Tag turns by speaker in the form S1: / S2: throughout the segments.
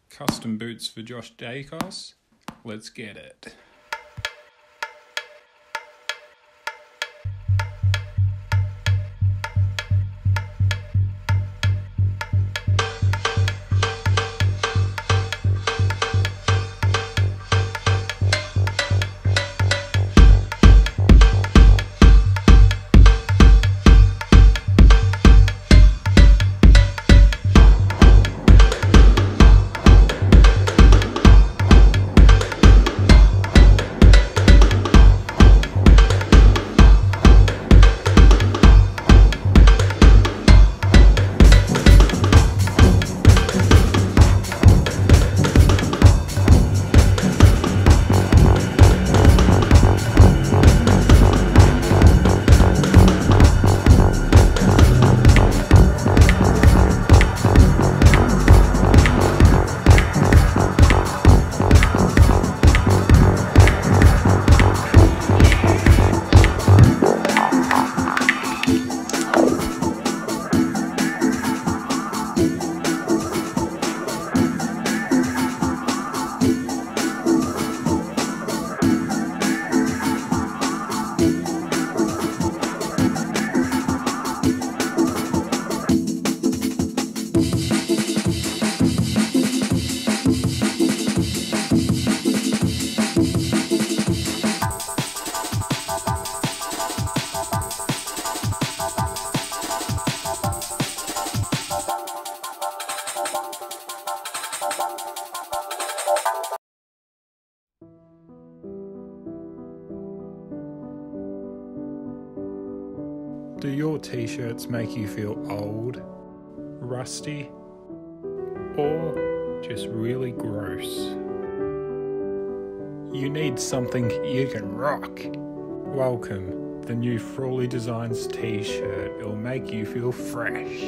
S1: Custom boots for Josh Daicos. Let's get it. Do your t-shirts make you feel old, rusty, or just really gross? You need something you can rock. Welcome, the new Frawley Designs t-shirt. It'll make you feel fresh.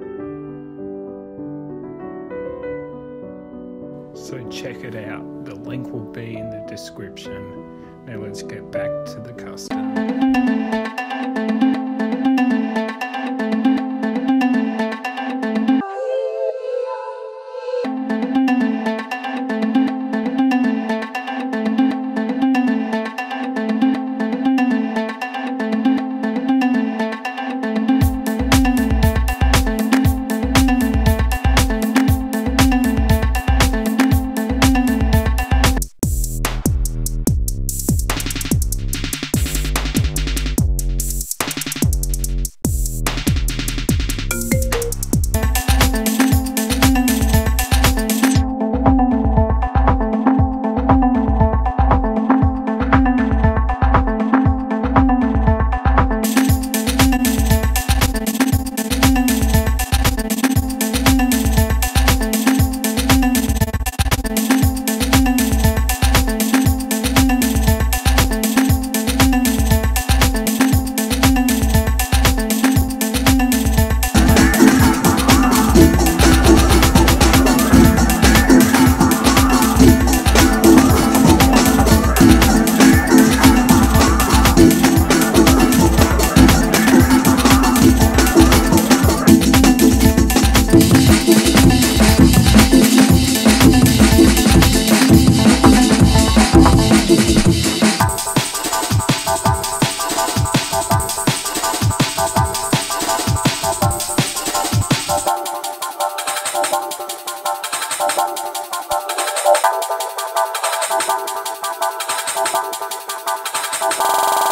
S1: So check it out. The link will be in the description. Now let's get back to the custom.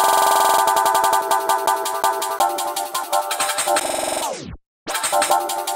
S2: Bye.